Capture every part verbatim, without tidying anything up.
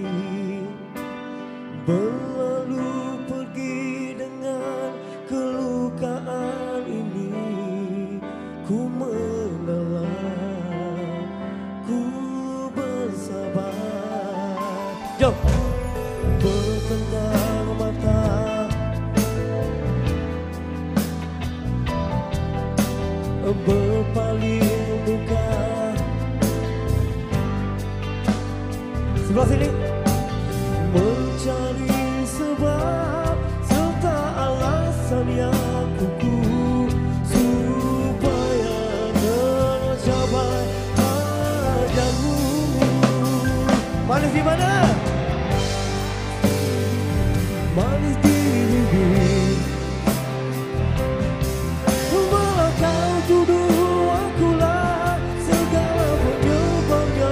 berlalu pergi dengan kelukaan ini. Ku mengalah, ku bersabar. Jom! Bertentang mata, berpaling muka. Sebelah sini. Mencari sebab serta alasan yang kukuh supaya tercapai hajatmu. Manis di mana? Manis di bibir. Malah kau tuduh akulah segala penyebabnya.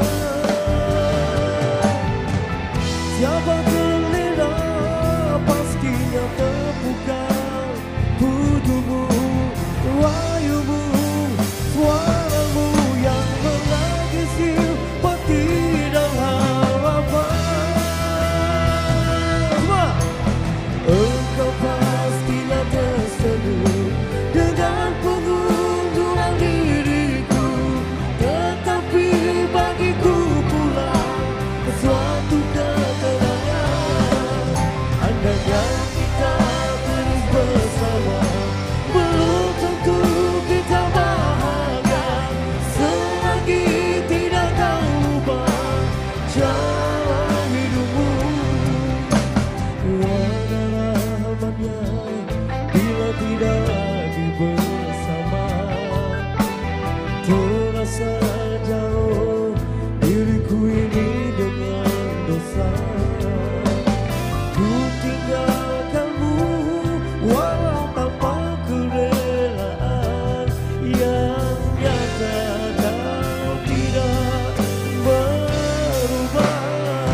Siapa terlena pastinya terpukau. Putumu, wayumu, suaramu yang menangisi peti dan harapan. Semua. Engkau pastinya tersenyum dengan pengunduran diriku, tetapi bagiku pula suatu ketenangan. Andainya kita terus bersama, belum tentu kita bahagia. Selagi tidak kau ubah jalan hidupmu. Ada rahmatnya bila tidak lagi bersama. Terasa jauh diriku ini dengan dosa. Ku tinggalkanmu walau tanpa kerelaan. Yang nyata kau tidak berubah.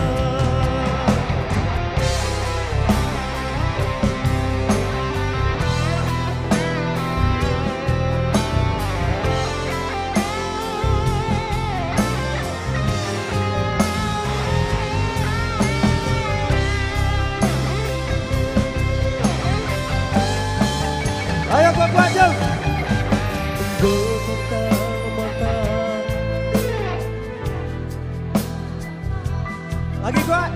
Ayo kuat-kuat jom. Bertentang mata. Lagi kuat.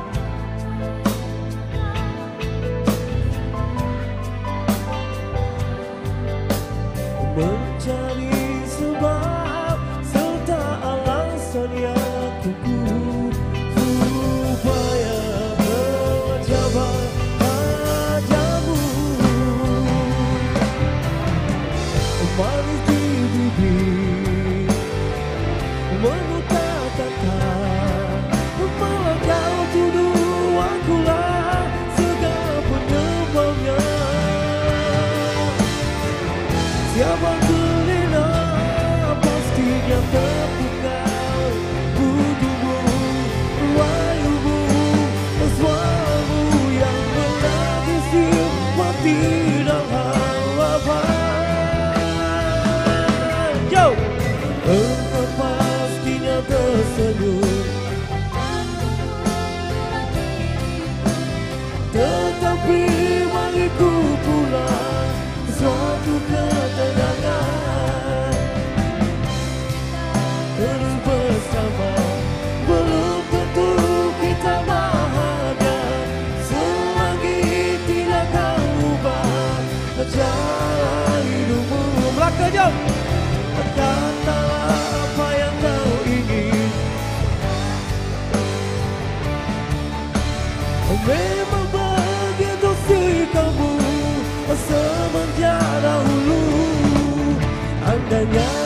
Mencari sebab serta alasan yang kukuh supaya tercapai hajatmu. Manis di bibir, menutup kata, malah kau tuduh akulah segala penyebabnya. Siapa terlena pastinya terpukau. Putumu, wayumu, suaramu yang menangisi mati dan harapan. Engkau pastinya tersenyum, tetapi bagiku pula suatu ketenangan. Terus bersama, belum tentu kita bahagia. Selagi tidak kau ubah jalan hidupmu. Melangkah jauh. Katalah apa yang kau ingin. Memang begitu sikapmu semenjak dahulu. Andainya